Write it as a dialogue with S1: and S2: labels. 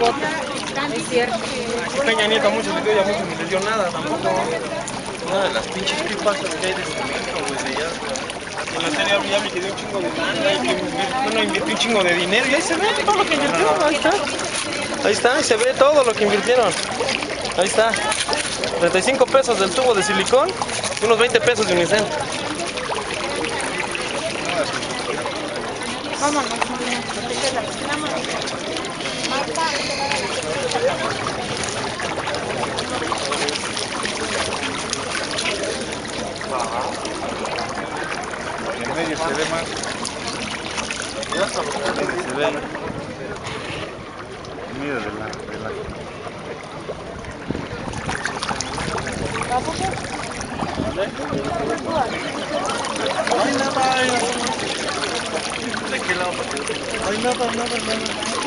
S1: voto. Es cierto.
S2: Aquí Peña Nieto mucho le dio y a muchos ni les dio nada tampoco. Una de las pinches pipas que hay de cemento, güey, de allá. En la tele ya me quedé un chingo de lana y que invirtió un chingo de dinero y ahí se ve todo lo que invirtieron, ahí está. Ahí está, y se ve todo lo que invirtieron. Ahí está. 35 pesos del tubo de silicón y unos 20 pesos de unicel.
S1: Vámonos.
S3: En medio se ve más.
S2: Se ve.
S3: En medio de la.
S2: No hay nada, ¿de qué lado? No hay nada.